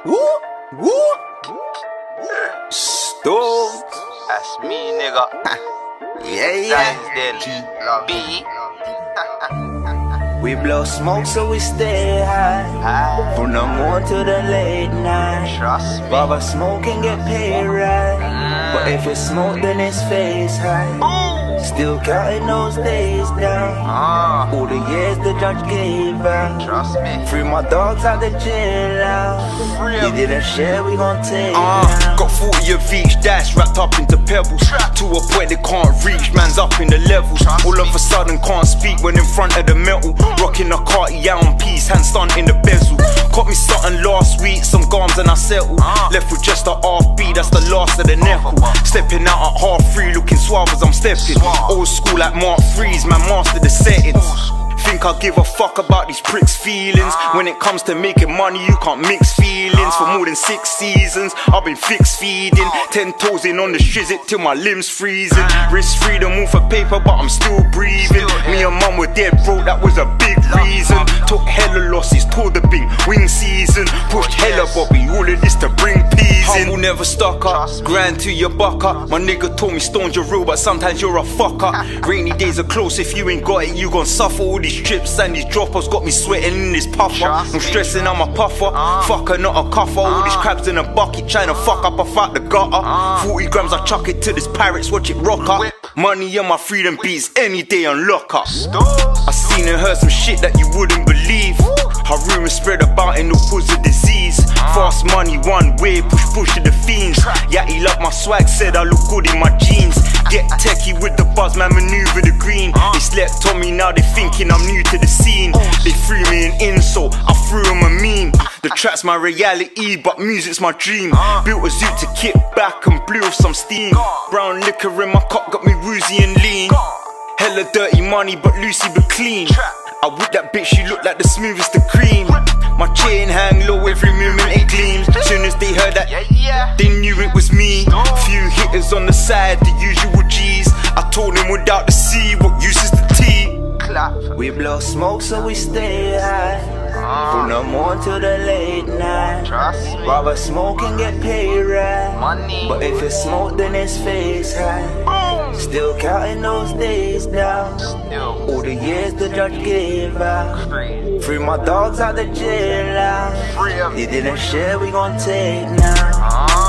Woo, woo. Stove. That's me, nigga. Yeah. B. We blow smoke so we stay high. From the morning to the late night. Trust me. Baba smoke and get paid right. But if it's smoke then it's face high. Still counting those days down. All the years the judge gave out. Trust me. Free my dogs out the jail out. You didn't share, we gon' take Got 40 of each dash wrapped up into pebbles. To a point they can't reach, man's up in the levels. All of a sudden can't speak when in front of the metal. Rocking a Cartier on piece, hand stunned in the bezel. Caught me something last week, some gums and I settled. Left with just a half beat, that's the last of the nickel. Stepping out at half three, looking suave as I'm stepping. Old school like Mark Freeze, man master the settings. Think I give a fuck about these pricks' feelings. When it comes to making money, you can't mix feelings. For more than 6 seasons, I've been fixed feeding. 10 toes in on the shizit till my limbs freezing. Wrist freedom, all for paper, but I'm still breathing. Me and mum were dead broke, that was a big reason. Took hella losses, tore the big wing season. Pushed hella Bobby, all of this to bring peas in. Humble never stuck up, grind to your buck up. My nigga told me stones you're real, but sometimes you're a fucker. Rainy days are close, if you ain't got it, you gon' suffer. All these trips and these droppers got me sweating in this puffer. I'm stressing, I'm a puffer. Fucker, not a cuffer. All these crabs in a bucket trying to fuck up, I fuck the gutter. 40 grams, I chuck it to this pirates, watch it rock up. Money on my freedom beats any day on lock up. I seen and heard some shit that you wouldn't believe. How rumors spread about in the woods of disease. Fast money one way, push to the fiends. Yeah, he loved my swag, said I look good in my jeans. Get techie with the buzz, man, maneuver the green. They slept on me, now they thinking I'm new to the scene. They threw me an insult, I threw them a meme. The trap's my reality, but music's my dream. Built a zoo to kick back and blew off some steam. Brown liquor in my cup got me woozy and lean. Hella dirty money, but Lucy but clean. I whip that bitch, she look like the smoothest of cream. My chain hang low, every movement it gleams. Soon as they heard that, they knew it was me. Few hitters on the side, the usual G's. I told them without the C, what use is the T? We blow smoke so we stay high. From the morning till the late night. Rather smoke and get paid right. But if it's smoke then it's face high. Still counting those days down. All the years the judge gave out. Free my dogs out the jail out. They didn't share, we gon' take now.